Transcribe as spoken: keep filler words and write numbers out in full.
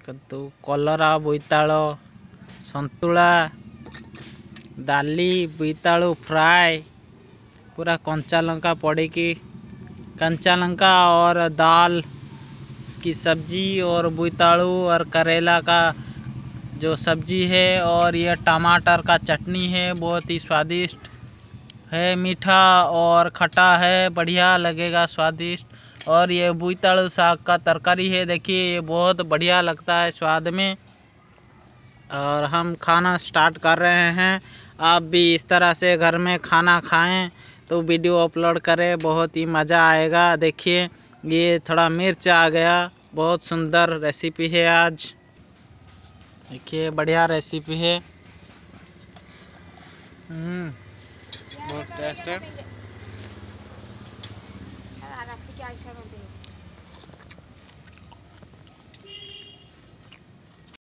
कद्दू कलरा बोईताल संतुला दाली बोईतालु फ्राए पूरा कंचा लंका पड़ी की कंचा लंका और दाल की सब्जी और बोईतालु और करेला का जो सब्जी है और यह टमाटर का चटनी है। बहुत ही स्वादिष्ट है, मीठा और खट्टा है, बढ़िया लगेगा स्वादिष्ट। और ये बोईतालु साग का तरकारी है, देखिए ये बहुत बढ़िया लगता है स्वाद में। और हम खाना स्टार्ट कर रहे हैं। आप भी इस तरह से घर में खाना खाएं तो वीडियो अपलोड करें, बहुत ही मज़ा आएगा। देखिए ये थोड़ा मिर्च आ गया, बहुत सुंदर रेसिपी है आज। देखिए बढ़िया रेसिपी है। हम्म बहुत टेस्ट है।